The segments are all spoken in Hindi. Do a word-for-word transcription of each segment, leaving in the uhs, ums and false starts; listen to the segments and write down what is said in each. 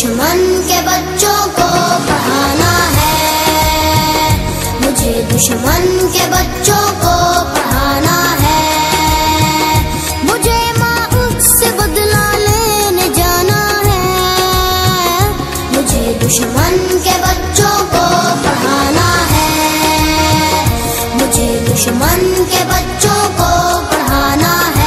दुश्मन के बच्चों को पढ़ाना है, मुझे दुश्मन के बच्चों को पढ़ाना है। मुझे माँ से बदला लेने जाना है, मुझे दुश्मन के बच्चों को पढ़ाना है, मुझे दुश्मन के बच्चों को पढ़ाना है।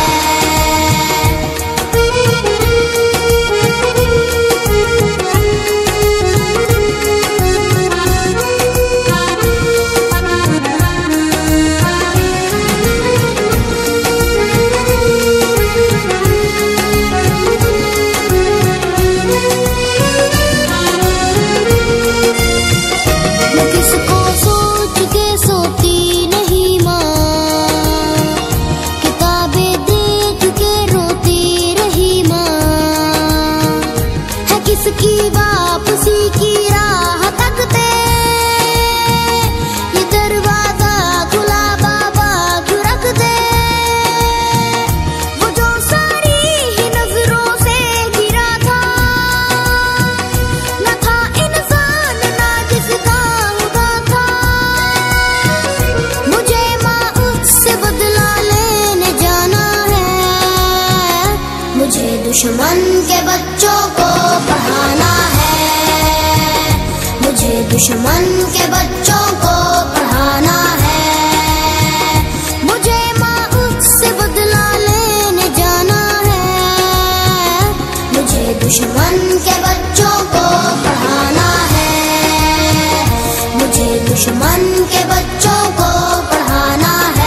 किसकी वापसी की राह तकते ये दरवाजा खुला बाबा क्यों रख दे। वो जो सारी ही नजरों से गिरा था, न था इंसान ना जिसका खुदा था। मुझे माँ उससे बदला लेने जाना है, मुझे दुश्मन के बच्चों को पढ़ाना है, मुझे दुश्मन के बच्चों को पढ़ाना है। मुझे माँ उससे बदला लेने जाना है, मुझे दुश्मन के बच्चों को पढ़ाना है, मुझे दुश्मन के बच्चों को पढ़ाना है।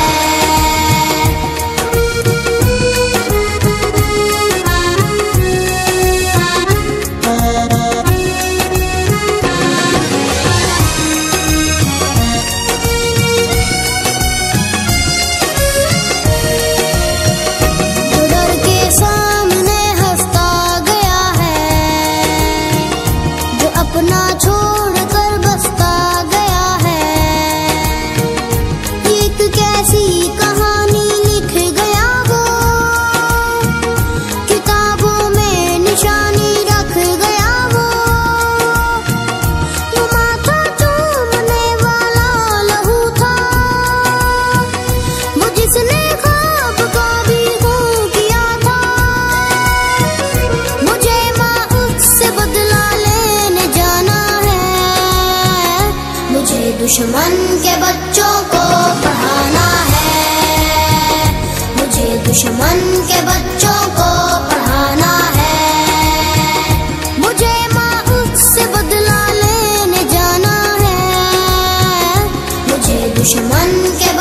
अपना छोड़कर बसता गया है, एक कैसी कहानी लिख गया वो, किताबों में निशानी रख गया वो। वो माथा चूमने वाला लहू था, वो जिसने ख्वाब का भी खून किया था। मुझे माँ उससे बदला लेने जाना है, मुझे दुश्मन के बच्चों को पढ़ाना है, मुझे दुश्मन के बच्चों को पढ़ाना है। मुझे माँ उससे बदला लेने जाना है, मुझे दुश्मन के